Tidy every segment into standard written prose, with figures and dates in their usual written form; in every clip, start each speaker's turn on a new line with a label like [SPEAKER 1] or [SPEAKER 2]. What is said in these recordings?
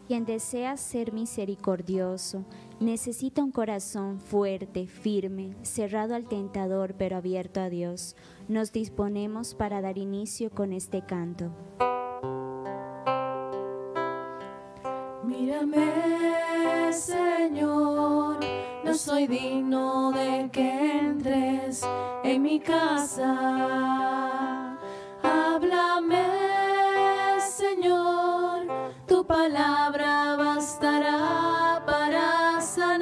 [SPEAKER 1] Quien desea ser misericordioso necesita un corazón fuerte, firme, cerrado al tentador pero abierto a Dios. Nos disponemos para dar inicio con este canto.
[SPEAKER 2] Mírame, Señor, no soy digno de que entres en mi casa. Háblame, Señor, tu palabra bastará para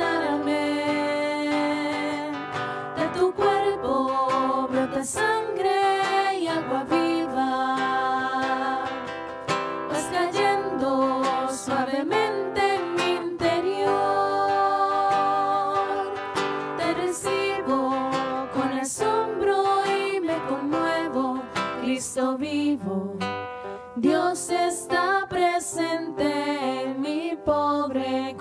[SPEAKER 2] sanarme. De tu cuerpo brota sangre y agua viva, vas cayendo suavemente en mi interior. Te recibo con asombro y me conmuevo. Cristo vivo, Dios está presente en mi pobre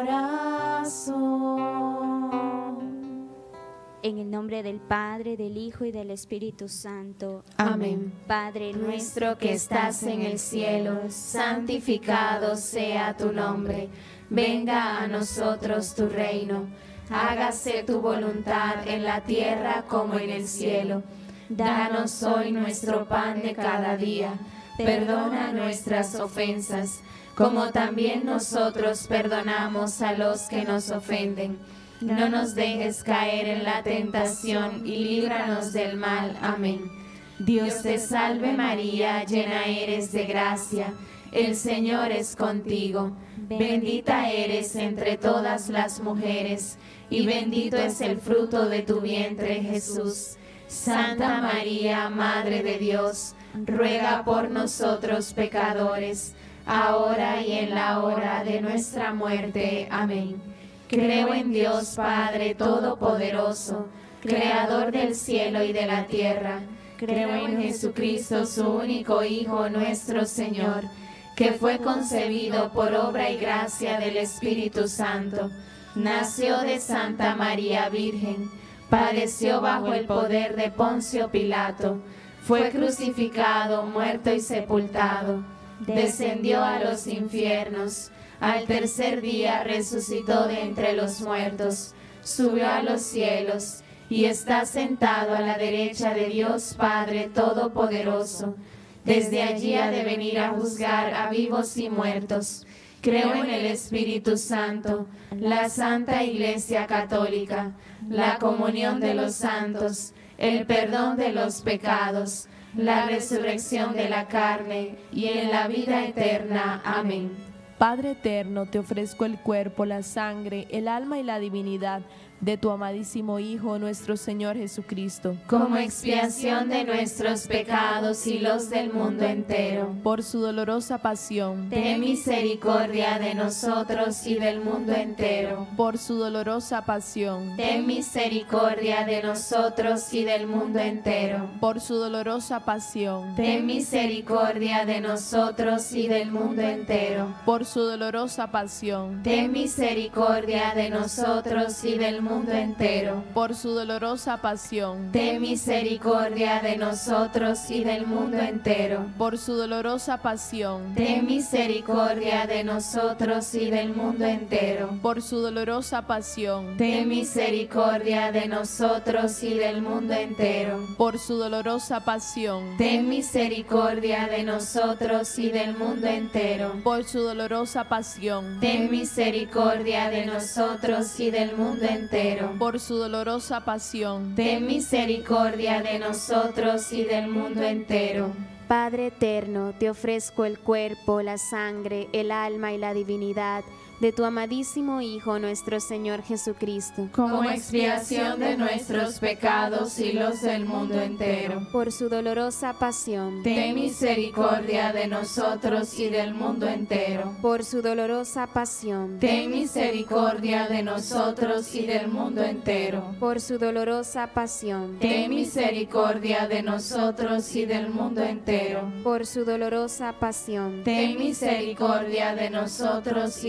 [SPEAKER 2] corazón.
[SPEAKER 1] En el nombre del Padre, del Hijo y del Espíritu Santo.
[SPEAKER 2] Amén.
[SPEAKER 1] Padre
[SPEAKER 2] Nuestro que estás en el cielo, santificado sea tu nombre. Venga a nosotros tu reino. Hágase tu voluntad en la tierra como en el cielo. Danos hoy nuestro pan de cada día. Perdona nuestras ofensas, como también nosotros perdonamos a los que nos ofenden. No nos dejes caer en la tentación y líbranos del mal. Amén. Dios te salve María, llena eres de gracia, el Señor es contigo. Bendita eres entre todas las mujeres, y bendito es el fruto de tu vientre, Jesús. Santa María, Madre de Dios, ruega por nosotros pecadores, ahora y en la hora de nuestra muerte. Amén. Creo en Dios Padre Todopoderoso, Creador del cielo y de la tierra. Creo en Jesucristo, su único Hijo, nuestro Señor, que fue concebido por obra y gracia del Espíritu Santo. Nació de Santa María Virgen, padeció bajo el poder de Poncio Pilato, fue crucificado, muerto y sepultado, descendió a los infiernos, al tercer día resucitó de entre los muertos, subió a los cielos y está sentado a la derecha de Dios Padre Todopoderoso. Desde allí ha de venir a juzgar a vivos y muertos. Creo en el Espíritu Santo, la Santa Iglesia Católica, la comunión de los santos, el perdón de los pecados, la resurrección de la carne y en la vida eterna. Amén.
[SPEAKER 3] Padre eterno, te ofrezco el cuerpo, la sangre, el alma y la divinidad de tu amadísimo Hijo, nuestro Señor Jesucristo,
[SPEAKER 2] como expiación de nuestros pecados y los del mundo entero.
[SPEAKER 3] por su dolorosa pasión,
[SPEAKER 2] Ten misericordia de nosotros y del mundo entero.
[SPEAKER 3] por su dolorosa pasión,
[SPEAKER 2] Ten misericordia de nosotros y del mundo entero.
[SPEAKER 3] por su dolorosa pasión,
[SPEAKER 2] Ten misericordia de nosotros y del mundo entero.
[SPEAKER 3] por su dolorosa pasión,
[SPEAKER 2] Ten misericordia de nosotros y del mundo entero.
[SPEAKER 3] por su dolorosa pasión,
[SPEAKER 2] Ten misericordia de nosotros y del mundo entero.
[SPEAKER 3] por su dolorosa pasión,
[SPEAKER 2] Ten misericordia de nosotros y del mundo entero.
[SPEAKER 3] por su dolorosa pasión,
[SPEAKER 2] Ten misericordia de nosotros y del mundo entero.
[SPEAKER 3] por su dolorosa pasión,
[SPEAKER 2] Ten misericordia de nosotros y del mundo entero.
[SPEAKER 3] por su dolorosa pasión,
[SPEAKER 2] Ten misericordia de nosotros y del mundo entero.
[SPEAKER 3] por su dolorosa pasión,
[SPEAKER 2] Ten misericordia de nosotros y del mundo entero.
[SPEAKER 1] Padre eterno, te ofrezco el cuerpo, la sangre, el alma y la divinidad de tu amadísimo Hijo, nuestro Señor Jesucristo,
[SPEAKER 2] como expiación de nuestros pecados y los del mundo entero.
[SPEAKER 1] por su dolorosa pasión,
[SPEAKER 2] Ten misericordia de nosotros y del mundo entero.
[SPEAKER 1] por su dolorosa pasión,
[SPEAKER 2] Ten misericordia de nosotros y del mundo entero.
[SPEAKER 1] por su dolorosa pasión,
[SPEAKER 2] Ten misericordia de nosotros y del mundo entero.
[SPEAKER 1] por su dolorosa pasión,
[SPEAKER 2] Ten misericordia de nosotros y del mundo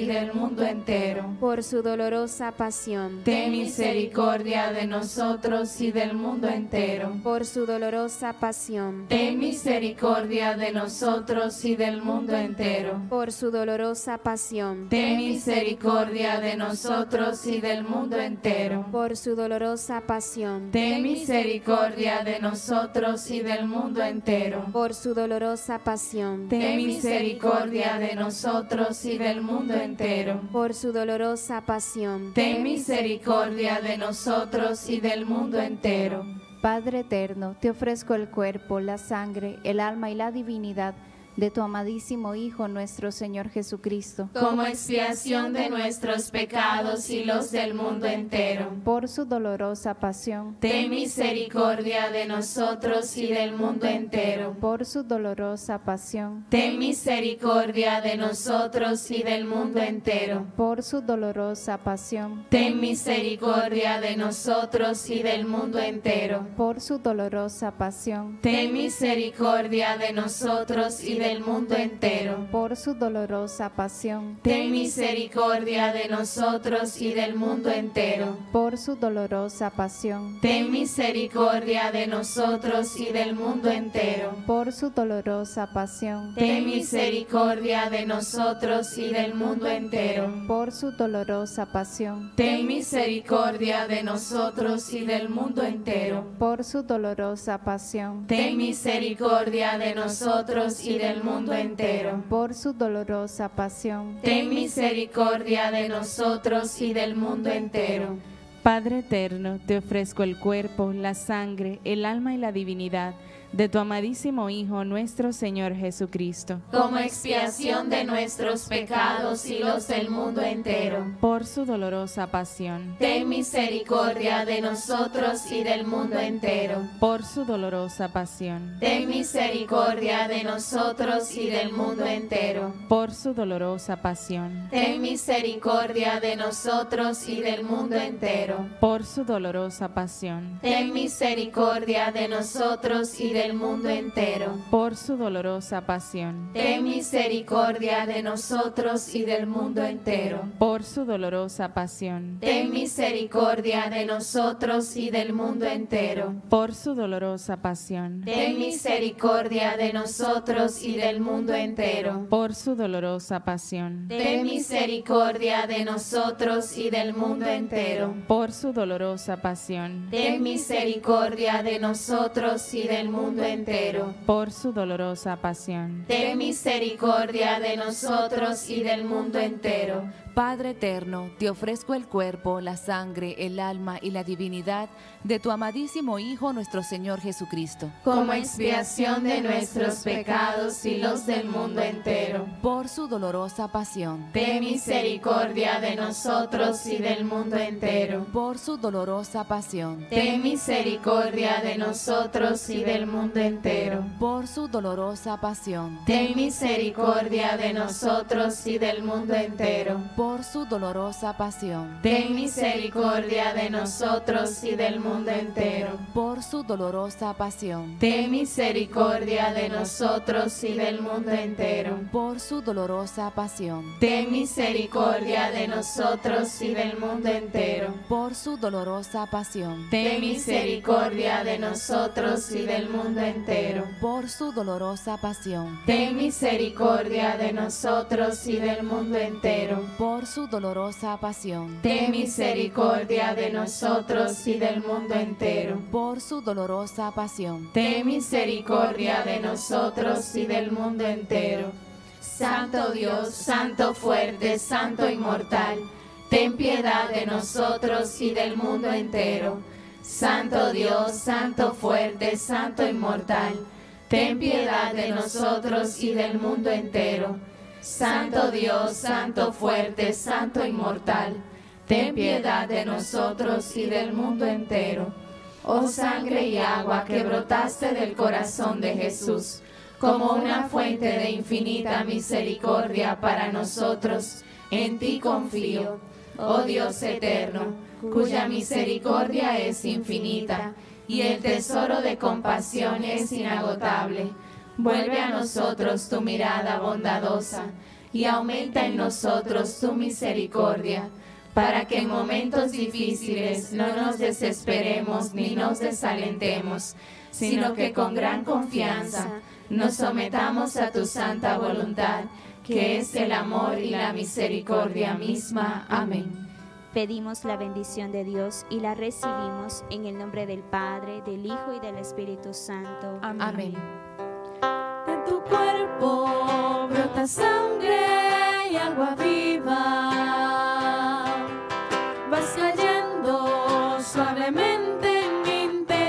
[SPEAKER 2] mundo entero.
[SPEAKER 1] Por su dolorosa pasión.
[SPEAKER 2] Ten misericordia de nosotros y del mundo entero.
[SPEAKER 1] Por su dolorosa pasión.
[SPEAKER 2] Ten misericordia de nosotros y del mundo entero.
[SPEAKER 1] Por su dolorosa pasión.
[SPEAKER 2] Ten misericordia de nosotros y del mundo entero.
[SPEAKER 1] Por su dolorosa pasión.
[SPEAKER 2] Ten misericordia de nosotros y del mundo entero.
[SPEAKER 1] Por su dolorosa pasión.
[SPEAKER 2] Ten misericordia de nosotros y del mundo entero.
[SPEAKER 1] Por su dolorosa pasión.
[SPEAKER 2] Ten misericordia de nosotros y del mundo entero.
[SPEAKER 4] Padre eterno, te ofrezco el cuerpo, la sangre, el alma y la divinidad de tu amadísimo Hijo, nuestro Señor Jesucristo,
[SPEAKER 2] como expiación de nuestros pecados y los del mundo entero.
[SPEAKER 4] por su dolorosa pasión,
[SPEAKER 2] Ten misericordia de nosotros y del mundo entero.
[SPEAKER 4] por su dolorosa pasión,
[SPEAKER 2] Ten misericordia de nosotros y del mundo entero.
[SPEAKER 4] por su dolorosa pasión,
[SPEAKER 2] Ten misericordia de nosotros y del mundo entero.
[SPEAKER 4] por su dolorosa pasión,
[SPEAKER 2] Ten misericordia de nosotros y del mundo entero.
[SPEAKER 4] por su dolorosa pasión,
[SPEAKER 2] Ten misericordia de nosotros y del mundo entero.
[SPEAKER 4] por su dolorosa pasión,
[SPEAKER 2] Ten misericordia de nosotros y del mundo entero.
[SPEAKER 4] por su dolorosa pasión,
[SPEAKER 2] Ten misericordia de nosotros y del mundo entero.
[SPEAKER 4] por su dolorosa pasión,
[SPEAKER 2] Ten misericordia de nosotros y del mundo entero.
[SPEAKER 4] por su dolorosa pasión,
[SPEAKER 2] Ten misericordia de nosotros y del mundo entero.
[SPEAKER 4] por su dolorosa pasión,
[SPEAKER 2] Ten misericordia de nosotros y del mundo entero.
[SPEAKER 5] Padre eterno, te ofrezco el cuerpo, la sangre, el alma y la divinidad de tu amadísimo Hijo, nuestro Señor Jesucristo,
[SPEAKER 2] como expiación de nuestros pecados y los del mundo entero.
[SPEAKER 5] por su dolorosa pasión,
[SPEAKER 2] Ten misericordia de nosotros y del mundo entero.
[SPEAKER 5] por su dolorosa pasión,
[SPEAKER 2] Ten misericordia de nosotros y del mundo entero.
[SPEAKER 5] por su dolorosa pasión,
[SPEAKER 2] Ten misericordia de nosotros y del mundo entero.
[SPEAKER 5] por su dolorosa pasión,
[SPEAKER 2] Ten misericordia de nosotros y del mundo entero.
[SPEAKER 5] por su dolorosa pasión,
[SPEAKER 2] Ten misericordia de nosotros y del mundo entero.
[SPEAKER 5] por su dolorosa pasión,
[SPEAKER 2] Ten misericordia de nosotros y del mundo entero.
[SPEAKER 5] por su dolorosa pasión,
[SPEAKER 2] Ten misericordia de nosotros y del mundo entero.
[SPEAKER 5] por su dolorosa pasión,
[SPEAKER 2] Ten misericordia de nosotros y del mundo entero.
[SPEAKER 5] por su dolorosa pasión,
[SPEAKER 2] Ten misericordia de nosotros y del mundo entero.
[SPEAKER 5] por su dolorosa pasión.
[SPEAKER 2] Ten misericordia de nosotros y del mundo entero.
[SPEAKER 6] Padre eterno, te ofrezco el cuerpo, la sangre, el alma y la divinidad de tu amadísimo Hijo, nuestro Señor Jesucristo,
[SPEAKER 2] como expiación de nuestros pecados y los del mundo entero.
[SPEAKER 6] por su dolorosa pasión,
[SPEAKER 2] Ten misericordia de nosotros y del mundo entero.
[SPEAKER 6] por su dolorosa pasión,
[SPEAKER 2] Ten misericordia de nosotros y del mundo entero.
[SPEAKER 6] por su dolorosa pasión,
[SPEAKER 2] Ten misericordia de nosotros y del mundo entero.
[SPEAKER 6] por su dolorosa pasión,
[SPEAKER 2] Ten misericordia de nosotros y del mundo entero.
[SPEAKER 6] por su dolorosa pasión,
[SPEAKER 2] Ten misericordia de nosotros y del mundo entero.
[SPEAKER 6] por su dolorosa pasión,
[SPEAKER 2] Ten misericordia de nosotros y del mundo entero.
[SPEAKER 6] por su dolorosa pasión,
[SPEAKER 2] Ten misericordia de nosotros y del mundo entero.
[SPEAKER 6] por su dolorosa pasión,
[SPEAKER 2] Ten misericordia de nosotros y del mundo entero.
[SPEAKER 6] por su dolorosa pasión,
[SPEAKER 2] Ten misericordia de nosotros y del mundo entero.
[SPEAKER 6] por su dolorosa pasión,
[SPEAKER 2] Ten misericordia de nosotros y del mundo entero. Santo Dios, Santo fuerte, Santo inmortal, ten piedad de nosotros y del mundo entero. Santo Dios, Santo fuerte, Santo inmortal, ten piedad de nosotros y del mundo entero. Santo Dios, Santo fuerte, Santo inmortal, ten piedad de nosotros y del mundo entero. Oh sangre y agua que brotaste del corazón de Jesús, como una fuente de infinita misericordia para nosotros, en ti confío, oh Dios eterno, cuya misericordia es infinita y el tesoro de compasión es inagotable. Vuelve a nosotros tu mirada bondadosa y aumenta en nosotros tu misericordia, para que en momentos difíciles no nos desesperemos ni nos desalentemos, sino que con gran confianza nos sometamos a tu santa voluntad, que es el amor y la misericordia misma. Amén.
[SPEAKER 1] Pedimos la bendición de Dios y la recibimos en el nombre del Padre, del Hijo y del Espíritu Santo.
[SPEAKER 6] Amén.
[SPEAKER 2] De tu cuerpo brota sangre y agua viva, vas cayendo suavemente en mi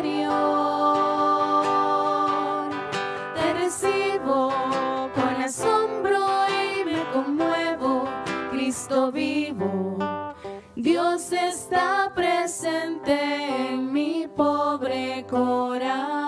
[SPEAKER 2] interior. Te recibo con asombro y me conmuevo, Cristo vivo. Dios está presente en mi pobre corazón.